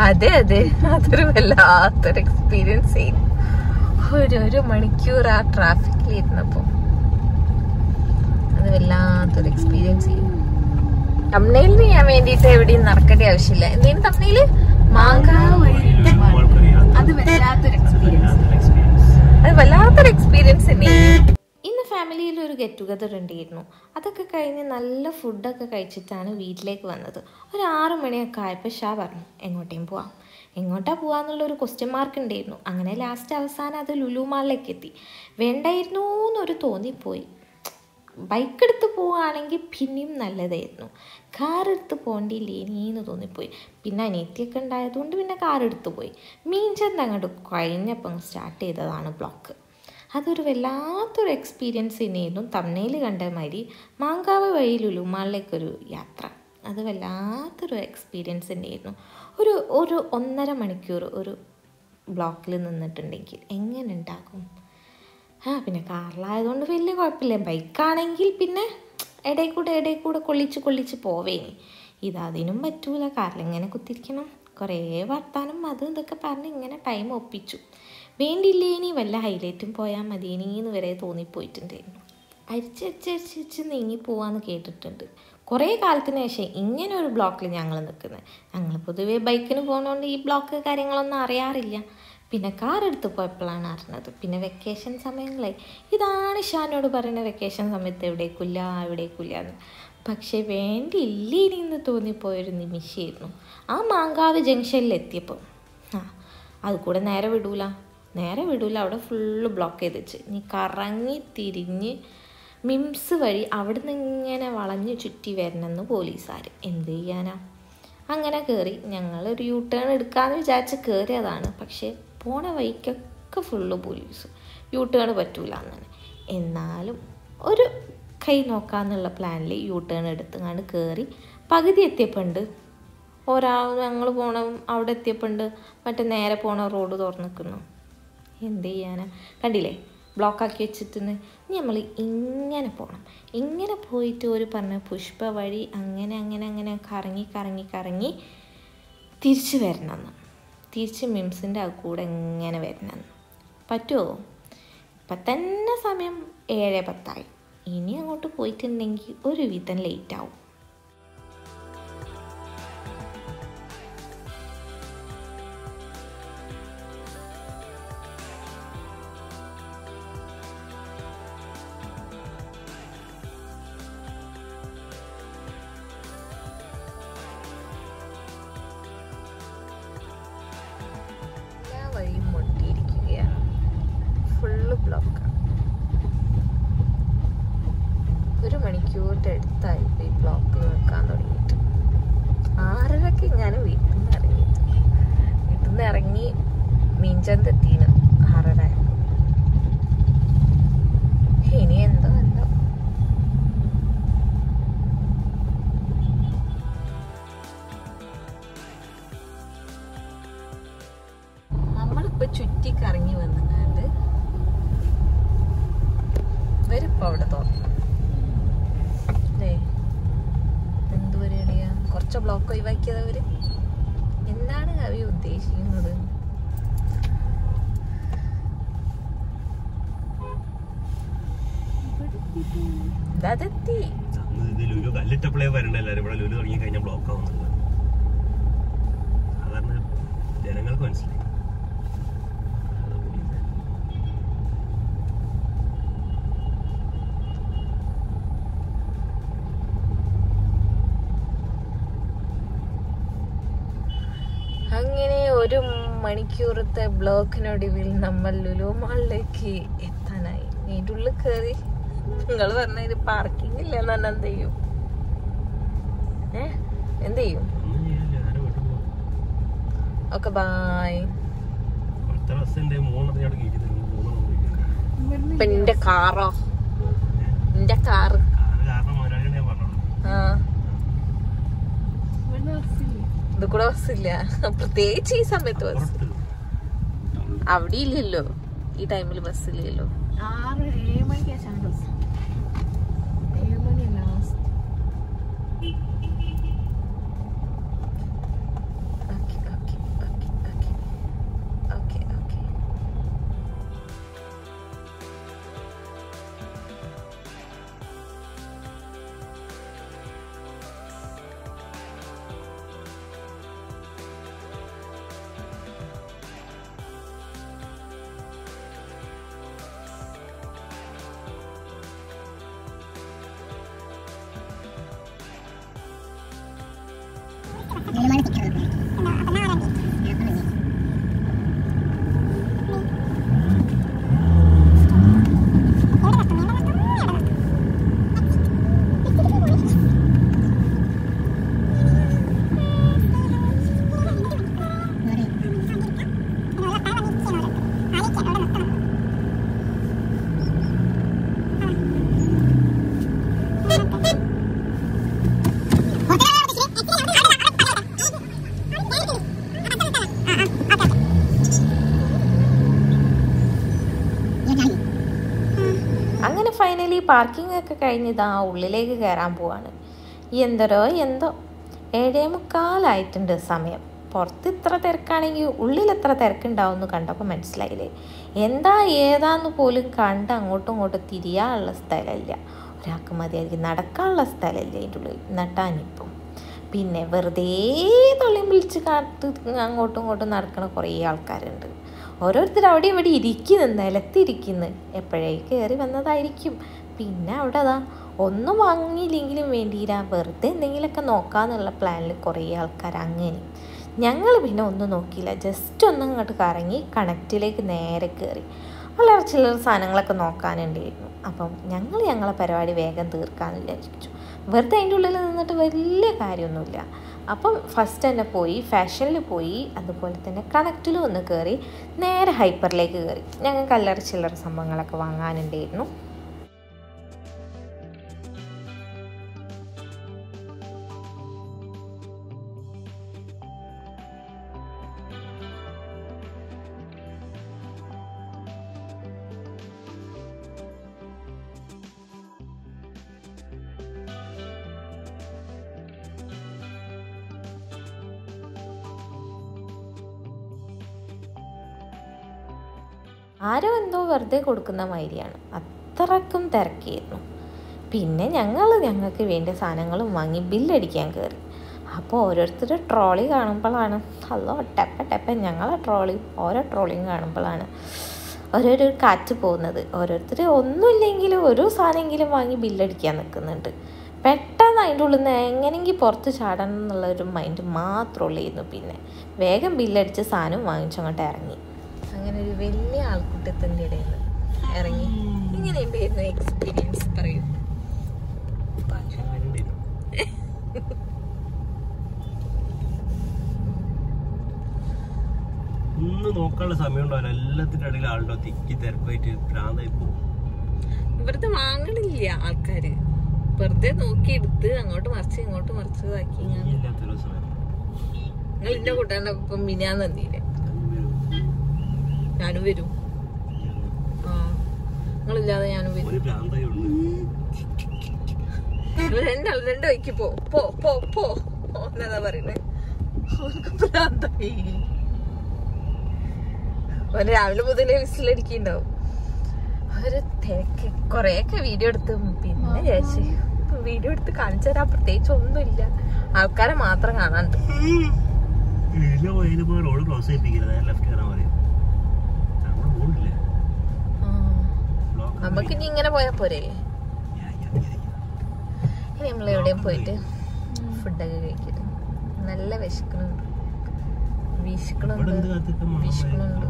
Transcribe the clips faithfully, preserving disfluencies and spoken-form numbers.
അതെ അതെ, അതൊരു വല്ലാത്തൊരു എക്സ്പീരിയൻസ് ചെയ്യുന്നു. ഒരു ഒരു മണിക്കൂർ ആ ട്രാഫിക്കിൽ ഇരുന്നപ്പോ അത് വല്ലാത്തൊരു എക്സ്പീരിയൻസ് ചെയ്യും. തമ്മിലിന് ചെയ്യാൻ വേണ്ടിട്ട് എവിടെയും നടക്കേണ്ട ആവശ്യമില്ല. എന്തെങ്കിലും തമ്മില് മാങ്കാവ് അത് വല്ലാത്തൊരു എക്സ്പീരിയൻസ് അത് വല്ലാത്തൊരു എക്സ്പീരിയൻസ് തന്നെയാണ്. ഇന്ന് ഫാമിലിയിൽ ഒരു ഗെറ്റ് ടുഗദർ ഉണ്ടായിരുന്നു. അതൊക്കെ കഴിഞ്ഞ് നല്ല ഫുഡൊക്കെ കഴിച്ചിട്ടാണ് വീട്ടിലേക്ക് വന്നത്. ഒരു ആറ് മണിയൊക്കെ ആയപ്പോൾ ഷാ പറഞ്ഞു എങ്ങോട്ടേയും പോവാം. എങ്ങോട്ടാണ് പോവാന്നുള്ളൊരു ക്വസ്റ്റ്യൻ മാർക്ക് ഉണ്ടായിരുന്നു. അങ്ങനെ ലാസ്റ്റ് അവസാനം അത് ലുലു മാളിലേക്ക് എത്തി. വേണ്ടായിരുന്നു എന്നൊരു തോന്നിപ്പോയി. ബൈക്ക് എടുത്ത് പോവുകയാണെങ്കിൽ പിന്നെയും നല്ലതായിരുന്നു. കാർ എടുത്ത് പോകേണ്ടിയില്ലേനീന്ന് തോന്നിപ്പോയി. പിന്നെ അനിയത്തിയൊക്കെ ഉണ്ടായതുകൊണ്ട് പിന്നെ കാർ എടുത്ത് പോയി. മീൻചന്ത അങ്ങോട്ട് കഴിഞ്ഞപ്പം സ്റ്റാർട്ട് ചെയ്തതാണ് ബ്ലോക്ക്. അതൊരു വല്ലാത്തൊരു എക്സ്പീരിയൻസ് തന്നെയായിരുന്നു. തമ്മിൽ കണ്ട മാതിരി മാങ്കാവ് വഴി ലുലുമാളിലേക്കൊരു യാത്ര അത് വല്ലാത്തൊരു എക്സ്പീരിയൻസ് തന്നെയായിരുന്നു. ഒരു ഒരു ഒന്നര മണിക്കൂർ ഒരു ബ്ലോക്കിൽ നിന്നിട്ടുണ്ടെങ്കിൽ എങ്ങനെ ഉണ്ടാകും? ആ പിന്നെ കാറിലായതുകൊണ്ട് വലിയ കുഴപ്പമില്ല. ബൈക്കാണെങ്കിൽ പിന്നെ ഇടയിൽ കൂടെ ഇടയിൽ കൂടെ കൊള്ളിച്ച് കൊള്ളിച്ച് പോവേനി. ഇതതിനും പറ്റൂല. കാറിലിങ്ങനെ കുത്തിരിക്കണം, കുറേ വർത്താനം അതും ഇതൊക്കെ പറഞ്ഞ് ഇങ്ങനെ ടൈം ഒപ്പിച്ചു. വേണ്ടില്ലേനി വല്ല ഹൈലൈറ്റും പോയാൽ മതിയേനീന്ന് വരെ തോന്നിപ്പോയിട്ടുണ്ടായിരുന്നു. അരിച്ചരിച്ചരിച്ചരിച്ച് നീങ്ങി പോവാന്ന് കേട്ടിട്ടുണ്ട്. കുറേ കാലത്തിന് ശേഷം ഇങ്ങനെ ഒരു ബ്ലോക്കിൽ ഞങ്ങൾ നിൽക്കുന്നത്. ഞങ്ങൾ പൊതുവേ ബൈക്കിന് പോകുന്നതുകൊണ്ട് ഈ ബ്ലോക്ക് കാര്യങ്ങളൊന്നും അറിയാറില്ല. പിന്നെ കാർ എടുത്ത് പോയപ്പോഴാണ് അറിഞ്ഞത്. പിന്നെ വെക്കേഷൻ സമയങ്ങളായി. ഇതാണ് ഷാനോട് പറയുന്നത്, വെക്കേഷൻ സമയത്ത് എവിടേക്കില്ല എവിടേക്കില്ല എന്ന്. പക്ഷേ വേണ്ടിയില്ലേനിന്ന് തോന്നിപ്പോയൊരു നിമിഷമായിരുന്നു ആ മാങ്കാവ് ജംഗ്ഷനിലെത്തിയപ്പോൾ. ആ അത് കൂടെ നേരെ വിടൂല നേരെ വിടൂല അവിടെ ഫുള്ള് ബ്ലോക്ക് ചെയ്ത് വെച്ച്. നീ കറങ്ങി തിരിഞ്ഞ് മിംസ് വഴി അവിടെ നിന്ന് ഇങ്ങനെ വളഞ്ഞ് ചുറ്റി വരണമെന്ന് പോലീസുകാർ. എന്ത് ചെയ്യാനാ? അങ്ങനെ കയറി ഞങ്ങളൊരു യൂ ടേൺ എടുക്കാമെന്ന് വിചാരിച്ച് കയറിയതാണ്. പക്ഷേ പോണ വഴിക്കൊക്കെ ഫുള്ള് പോലീസ്. യൂ ടേൺ പറ്റൂല എന്നാണ്. എന്നാലും ഒരു കൈ നോക്കാമെന്നുള്ള പ്ലാനിൽ യൂ ടേൺ എടുത്തുകൊണ്ട് കയറി പകുതി എത്തിയപ്പോണ്ട് ഒരാൾ ഞങ്ങൾ പോണ അവിടെ എത്തിയപ്പോണ്ട് മറ്റേ നേരെ പോണ റോഡ് തുറന്നു നിൽക്കുന്നു. എന്ത് ചെയ്യാനാ? കണ്ടില്ലേ ബ്ലോക്കാക്കി വെച്ചിട്ടുന്ന്. ഇനി നമ്മൾ ഇങ്ങനെ പോകണം. ഇങ്ങനെ പോയിട്ട് ഒരു പറഞ്ഞ പുഷ്പ വഴി അങ്ങനെ അങ്ങനെ അങ്ങനെ കറങ്ങി കറങ്ങി കറങ്ങി തിരിച്ച് വരണമെന്ന്. തിരിച്ച് മിംസിൻ്റെ ആ കൂടെ എങ്ങനെ വരണമെന്ന് പറ്റുമോ? ഇപ്പം തന്നെ സമയം ഏഴ് പത്തായി. ഇനി അങ്ങോട്ട് പോയിട്ടുണ്ടെങ്കിൽ ഒരു വിധം ലേറ്റാവും. വഴിയും മുട്ടിയിരിക്കുകയാണ്. ഫുള്ള് ബ്ലോക്കാണ്. ഒരു മണിക്കൂറിൻ്റെ അടുത്തായി ഈ ബ്ലോക്കിൽ നിൽക്കാൻ തുടങ്ങിയിട്ട്. ആറരക്ക് ഞാൻ വീട്ടിൽ നിന്ന് ഇറങ്ങിയിട്ട് വീട്ടിൽ നിന്ന് ഇറങ്ങി മീൻചന്ത എത്തീന് ആറര. ഇനി എന്തോ എന്തോ നമ്മളിപ്പോ ചുറ്റിക്കറങ്ങി വന്നിട്ട് ഇവരിപ്പോ അവിടെ തോന്നുന്നു അല്ലേ? എന്ത് പരിപാടിയാ? കുറച്ച് ബ്ലോക്ക് ഒഴിവാക്കിയത് അവര്. എന്താണ് കവി ഉദ്ദേശിക്കുന്നത്? അതെത്തി കല്ലിട്ടപ്പോഴേ വരണ്ട. എല്ലാരും ഇവിടെ ലുലു തുടങ്ങി കഴിഞ്ഞ ബ്ലോക്ക് ആവുന്നത് സാധാരണ ജനങ്ങൾക്ക് മനസ്സിലായി. അങ്ങനെ ഒരു മണിക്കൂറത്തെ ബ്ലോക്കിനൊടുവിൽ നമ്മൾ ലുലു മാളിലേക്ക് എത്താനായി. നീറ്റുള്ളിൽ കയറി നിങ്ങൾ പറഞ്ഞ പാർക്കിംഗ് ഇല്ല എന്ന് പറഞ്ഞാൽ എന്ത് ചെയ്യും? ഏ എന്ത് ചെയ്യും? Okay bye. ഇപ്പൊ എന്റെ കാറോ എന്റെ കാറ് ആ ഇത് കൂടെ ബസ്സില്ല. പ്രത്യേകിച്ച് ഈ സമയത്ത് ബസ് അവിടെ ഇല്ലല്ലോ. ഈ ടൈമിൽ ബസ്സില്ലല്ലോ. ആറ് ഏഴ് മണിക്ക് ശേഷമാണ് ബസ്. ഏഴ് മണിയല്ല ലാസ്റ്റ്. ഓക്കെ ഓക്കെ പാർക്കിംഗ് ഒക്കെ കഴിഞ്ഞ് ഇതാ ഉള്ളിലേക്ക് കയറാൻ പോവാണ്. എന്തോരോ എന്തോ ഏഴേ മുക്കാലായിട്ടുണ്ട് സമയം. പുറത്ത് ഇത്ര തിരക്കാണെങ്കിൽ ഉള്ളിൽ എത്ര തിരക്കുണ്ടാവുമെന്ന് കണ്ടപ്പോൾ മനസ്സിലായില്ലേ. എന്താ ഏതാന്ന് പോലും കണ്ട് അങ്ങോട്ടും ഇങ്ങോട്ടും തിരിയാനുള്ള സ്ഥലമില്ല. ഒരാൾക്ക് മതിയായിരിക്കും നടക്കാനുള്ള സ്ഥലമില്ല അതിൻ്റെ ഉള്ളിൽ നട്ടാനിപ്പം. പിന്നെ വെറുതെ തൊള്ളിയും വിളിച്ച് കാത്ത് അങ്ങോട്ടും ഇങ്ങോട്ടും നടക്കണ കുറേ ആൾക്കാരുണ്ട്. ഓരോരുത്തർ അവിടെ ഇവിടെ ഇരിക്കുന്നു, നിലത്തിരിക്കുന്നു. എപ്പോഴേ കയറി വന്നതായിരിക്കും. പിന്നെ അവിടെ അതാ ഒന്നും വാങ്ങിയില്ലെങ്കിലും വേണ്ടിയില്ല, വെറുതെ എന്തെങ്കിലുമൊക്കെ നോക്കാമെന്നുള്ള പ്ലാനിൽ കുറേ ആൾക്കാർ. അങ്ങനെ ഞങ്ങൾ പിന്നെ ഒന്നും നോക്കിയില്ല, ജസ്റ്റ് ഒന്നും അങ്ങോട്ട് കറങ്ങി കണക്റ്റിലേക്ക് നേരെ കയറി. വളരെ ചില്ലറ സാധനങ്ങളൊക്കെ നോക്കാനുണ്ടായിരുന്നു. അപ്പം ഞങ്ങൾ ഞങ്ങളെ പരിപാടി വേഗം തീർക്കാമെന്ന് വിചാരിച്ചു. വെറുതെ അതിൻ്റെ ഉള്ളിൽ നിന്നിട്ട് വലിയ കാര്യമൊന്നുമില്ല. അപ്പം ഫസ്റ്റ് തന്നെ പോയി ഫാഷനിൽ പോയി, അതുപോലെ തന്നെ കണക്റ്റിലും ഒന്ന് കയറി നേരെ ഹൈപ്പറിലേക്ക് കയറി. ഞങ്ങൾക്ക് അല്ലറ ചില്ലറ സംഭവങ്ങളൊക്കെ വാങ്ങാനുണ്ടായിരുന്നു. ആരോ എന്തോ വെറുതെ കൊടുക്കുന്ന മാതിരിയാണ്, അത്രക്കും തിരക്കിയിരുന്നു. പിന്നെ ഞങ്ങൾ ഞങ്ങൾക്ക് വേണ്ട സാധനങ്ങളും വാങ്ങി ബില്ലടിക്കാൻ കയറി. അപ്പോൾ ഓരോരുത്തരുടെ ട്രോളി കാണുമ്പോഴാണ് അല്ലോ ടെപ്പ ടെപ്പ ഞങ്ങളെ ട്രോളി ഓരോ ട്രോളിയും കാണുമ്പോഴാണ് ഓരോരോ കാറ്റ് പോകുന്നത്. ഓരോരുത്തർ ഒന്നുമില്ലെങ്കിലും ഒരു സാധനമെങ്കിലും വാങ്ങി ബില്ലടിക്കാൻ നിൽക്കുന്നുണ്ട്. പെട്ടെന്ന് അതിൻ്റെ ഉള്ളിൽ നിന്ന് എങ്ങനെയെങ്കിൽ പുറത്ത് ചാടണം എന്നുള്ളൊരു മൈൻഡ് മാത്രമുള്ളായിരുന്നു. പിന്നെ വേഗം ബില്ലടിച്ച് സാധനം വാങ്ങിച്ചങ്ങോട്ട് ഇറങ്ങി. അങ്ങനെ ഒരു വലിയ ആൾക്കൂട്ടത്തിൻ്റെ ഇടയിൽ നിന്ന് ഇറങ്ങി. ഇങ്ങനെ ഉണ്ടായിരുന്നു എക്സ്പീരിയൻസ്? പറയൂ. ഒന്ന് നോക്കാനുള്ള സമയം ഉണ്ടാവില്ല, എല്ലാത്തിന്റെ ഇടയിൽ ആളുണ്ടോ തിക്കി തിരക്കായിട്ട് ഭ്രാന്തായി പോകും. ഇവിടുത്തെ വാങ്ങണില്ല ആൾക്കാര്, വെറുതെ നോക്കിയെടുത്ത് അങ്ങോട്ട് മറിച്ച് ഇങ്ങോട്ട് മറിച്ച് ഇതാക്കി. ഇല്ലാത്തൊരു സമയം നിങ്ങൾ എന്റെ കൂട്ടാൻ്റെ ഒപ്പം മിനാൻ തന്നീല്ലേ? ഞാനും വരും. ആ നിങ്ങളില്ലാതെ ഞാനും വരും. രണ്ടാൾ രണ്ടു വഴിക്ക് പോ പോ പോ പോ എന്നതാ പറയുന്നത്. ഭ്രാന്തായി. ഒരു രാവിലെ മുതലേ വിസിലടിക്കുന്നുണ്ടാവും. ഒരു തിരക്ക് കൊറേയൊക്കെ വീഡിയോ എടുത്ത് പിന്നെ വിചാരിച്ചു വീഡിയോ എടുത്ത് കാണിച്ചു തരാൻ പ്രത്യേകിച്ച് ഒന്നുമില്ല, ആൾക്കാരെ മാത്രം കാണാണ്ട്. നമുക്ക് ഇനി ഇങ്ങനെ പോയാ പോരെ? ഇനി നമ്മൾ എവിടെയും പോയിട്ട് ഫുഡൊക്കെ കഴിക്കട്ടെ. നല്ല വിശക്കണുണ്ട്, വിശക്കണുണ്ട് വിശക്കണുണ്ട്.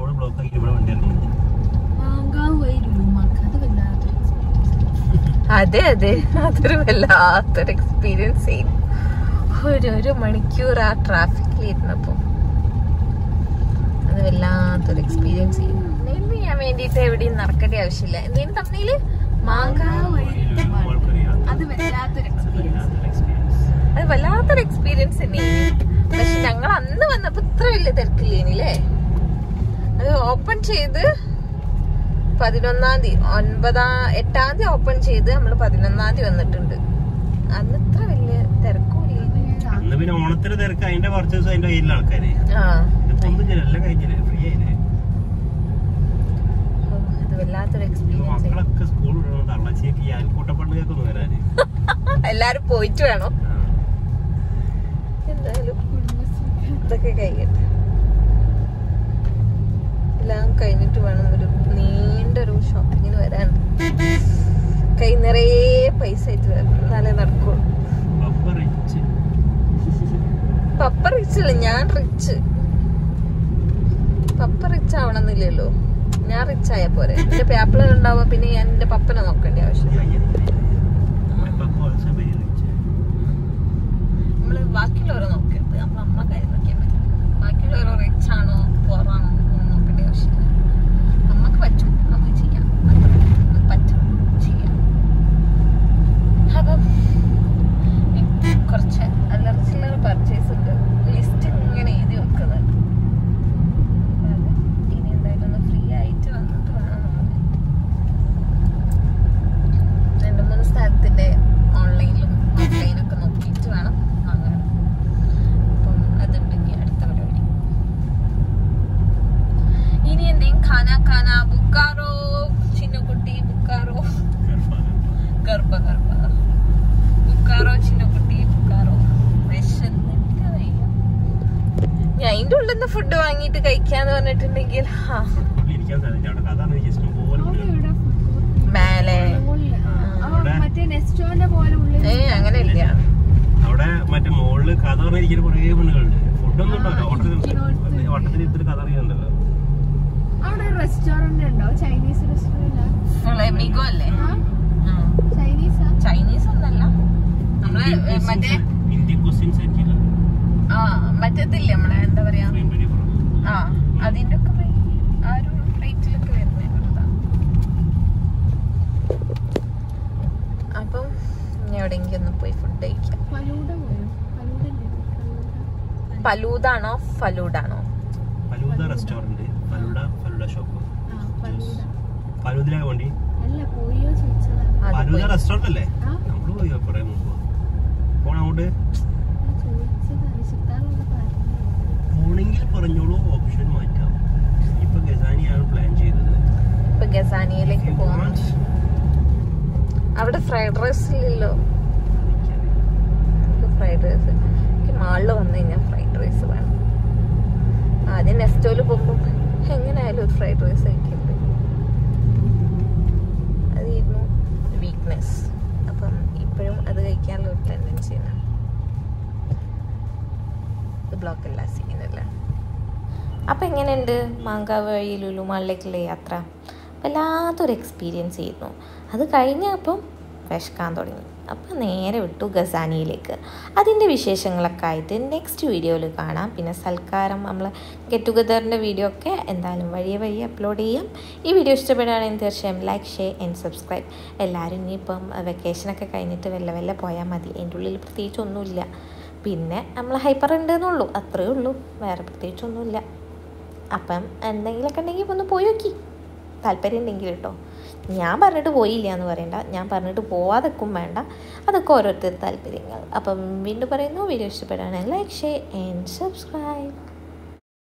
അതെ അതെ അതൊരു വല്ലാത്തൊരു എക്സ്പീരിയൻസ് ചെയ്യും. ഒരു ഒരു മണിക്കൂർ ആ ട്രാഫിക്കിലിരുന്നപ്പോ അത് വല്ലാത്തൊരു എക്സ്പീരിയൻസ് ചെയ്യും. നെല്ല് ചെയ്യാൻ വേണ്ടിട്ട് എവിടെയും നടക്കേണ്ട ആവശ്യമില്ല. എന്തെങ്കിലും തമ്മില് മാങ്ങാവ് അത് വല്ലാത്തൊരു എക്സ്പീരിയൻസ് അത് വല്ലാത്തൊരു എക്സ്പീരിയൻസ് തന്നെയാണ്. പക്ഷെ ഞങ്ങൾ അന്ന് വന്നപ്പോ ഇത്ര വലിയ തിരക്കില്ലേനില്ലേ? അത് ഓപ്പൺ ചെയ്ത് പതിനൊന്നാം തീയതി ഒൻപതാം എട്ടാം തീയതി ഓപ്പൺ ചെയ്ത് നമ്മള് പതിനൊന്നാം തീയതി വന്നിട്ടുണ്ട്. അന്ന് ഇത്ര വലിയ തിരക്കും അന്ന് പിന്നെ ഓണത്തിന് തിരക്ക് അതിന്റെ കുറച്ച് ദിവസം അതിന്റെ കയ്യിലുള്ള ആൾക്കാര് എല്ലാം കഴിഞ്ഞില്ലേ, ഫ്രീ ആയില്ലേ. വല്ലാത്തൊരു എക്സ്പീരിയൻസ്. മക്കളൊക്കെ സ്കൂൾ വിടണം, തള്ളച്ചേക്ക് അയൽക്കൂട്ടപ്പണ്ണൊക്കെ ഒന്ന് വരാന് എല്ലാരും പോയിട്ട് വേണം. എന്തായാലും ഇതൊക്കെ കഴിയട്ടെ, എല്ലാം കഴിഞ്ഞിട്ട് വേണം ഒരു നീണ്ടൊരു ഷോപ്പിങ്ങിന് വരാൻ. കൈ നിറയെ പൈസ ആയിട്ട് വരണം, എന്നാലേ നടക്കുള്ളൂ. പപ്പ റിച്ച് അല്ല, ഞാൻ റിച്ച്. പപ്പ റിച്ച് ആവണമെന്നില്ലല്ലോ, ഞാൻ റിച്ച് ആയ പോരെ. എന്റെ പേപ്പിളർ ഉണ്ടാവുക പിന്നെ ഞാൻ എന്റെ പപ്പനെ നോക്കേണ്ട ആവശ്യം. നമ്മള് ബാക്കിയുള്ളവരെ നോക്കരുത്, നമ്മൾ നമ്മളെ കാര്യം നോക്കിയാൽ മതി. ബാക്കിയുള്ളവരോ റിച്ച് ആണോ പോറാണോ ഒന്നും നോക്കേണ്ട ആവശ്യമില്ല. നമ്മക്ക് പറ്റും, നമുക്ക് ചെയ്യാം, പറ്റും ചെയ്യാം. അപ്പം കുറച്ച് അല്ലറ ചില്ലറ പർച്ചേസ് ഉണ്ട്, ലിസ്റ്റ് ഇങ്ങനെ എഴുതി വെക്കുന്നുണ്ട്. ഇനി എന്തായാലും ഒന്ന് ഫ്രീ ആയിട്ട് വന്നിട്ട് വേണം നമ്മൾ അതിന്റെ ഉള്ളിൽ നിന്ന് ഫുഡ് വാങ്ങിട്ട് കഴിക്കാന്ന് പറഞ്ഞിട്ടുണ്ടെങ്കിൽ മേലെ ഏ അങ്ങനെ ഇല്ല. അവിടെ മറ്റേ മോളില് കഥ പറഞ്ഞിരിക്കുന്ന കുറേ പെണ്ണുകളുണ്ട്. ഫുഡൊന്നും ഉണ്ടാവില്ല. ഓട്ടത്തിൽ ഇത്തിരി കഥ അറിയുന്നുണ്ടല്ലോ. അവിടെ റെസ്റ്റോറന്റ് ഉണ്ടോ? ചൈനീസ് റെസ്റ്റോറന്റ് മിഗോ അല്ലേ? ചൈനീസ് ചൈനീസ് ഒന്നല്ല, നമ്മളെ മറ്റേ ഇന്ത്യൻ ക്വസ്റ്റ്യൻസ് ആയിരിക്കില്ല. ആ മറ്റേതില്ലേ നമ്മളെ എന്താ പറയാ, ആ അതിന്റെ ഒക്കെ ആ ഒരു റേറ്റിലൊക്കെ വരുന്നേ. അപ്പം ഇനി എവിടെയെങ്കിലും ഒന്ന് പോയി ഫുഡ് കഴിക്കാം. ഫലൂദാണോ ഫലൂഡാണോ? Falooda restaurant, falooda falooda shop. ഫലൂദിലാ വേണ്ടി ഫലൂദ റെസ്റ്റോറന്റ് അല്ലേ? നമ്മള് പോയോ കൊറേ മുമ്പ്. പോണ അങ്ങോട്ട് പോണെങ്കിൽ പറഞ്ഞോളൂ, ഓപ്ഷൻ മാറ്റാം. ഇപ്പൊ ഗസാനിയാണ് പ്ലാൻ ചെയ്തത്. ഇപ്പൊ ഗസാനിയിലേക്ക് പോകാം. അവിടെ ഫ്രൈഡ് റൈസ് ഇല്ലല്ലോ. ഫ്രൈഡ് റൈസ് എനിക്ക് മാളില് വന്നു കഴിഞ്ഞാൽ ഫ്രൈഡ് റൈസ് വേണം. ആദ്യം നെസ്റ്റോയില് പോകുമ്പോ എങ്ങനെയായാലും ഒരു ഫ്രൈഡ് റൈസ് കഴിക്കണ്ട്. അതായിരുന്നു വീക്ക്നെസ്. അപ്പം ഇപ്പോഴും അത് കഴിക്കാനുള്ള ഒരു ടെൻഡൻസിയാണ്. ബ്ലോക്ക് അല്ല, സീനല്ല. അപ്പം എങ്ങനെയുണ്ട് മാങ്കാവ് വഴി ലുലു മാളിലേക്കുള്ള യാത്ര? വല്ലാത്തൊരു എക്സ്പീരിയൻസ് ആയിരുന്നു. അത് കഴിഞ്ഞപ്പം വിശക്കാൻ തുടങ്ങി. അപ്പം നേരെ വിട്ടു ഗസാനിയിലേക്ക്. അതിൻ്റെ വിശേഷങ്ങളൊക്കെ ആയിട്ട് നെക്സ്റ്റ് വീഡിയോയിൽ കാണാം. പിന്നെ സൽക്കാരം, നമ്മൾ ഗെറ്റ് ടുഗദറിൻ്റെ വീഡിയോ ഒക്കെ എന്തായാലും വഴിയെ വഴിയെ അപ്ലോഡ് ചെയ്യാം. ഈ വീഡിയോ ഇഷ്ടപ്പെടുകയാണെങ്കിൽ തീർച്ചയായും ലൈക്ക്, ഷെയർ ആൻഡ് സബ്സ്ക്രൈബ്. എല്ലാവരും ഇനിയിപ്പം വെക്കേഷനൊക്കെ കഴിഞ്ഞിട്ട് വെല്ല വെല്ല പോയാൽ മതി. എൻ്റെ ഉള്ളിൽ പ്രത്യേകിച്ചൊന്നുമില്ല. പിന്നെ നമ്മൾ ഹൈപ്പർ ഉണ്ടെന്നുള്ളൂ, അത്രയേ ഉള്ളൂ. വേറെ പ്രത്യേകിച്ചൊന്നുമില്ല. അപ്പം എന്തെങ്കിലുമൊക്കെ ഉണ്ടെങ്കിൽ ഒന്ന് പോയി നോക്കി, താല്പര്യം ഉണ്ടെങ്കിൽ കേട്ടോ. ഞാൻ പറഞ്ഞിട്ട് പോയില്ല എന്ന് പറയണ്ട, ഞാൻ പറഞ്ഞിട്ട് പോവാതെക്കും വേണ്ട. അതൊക്കെ ഓരോരുത്തർ താല്പര്യങ്ങൾ. അപ്പം വീണ്ടും പറയുന്നു, വീഡിയോ ഇഷ്ടപ്പെടുകയാണെങ്കിൽ ലൈക്ക്, ഷെയർ ആൻഡ് സബ്സ്ക്രൈബ്.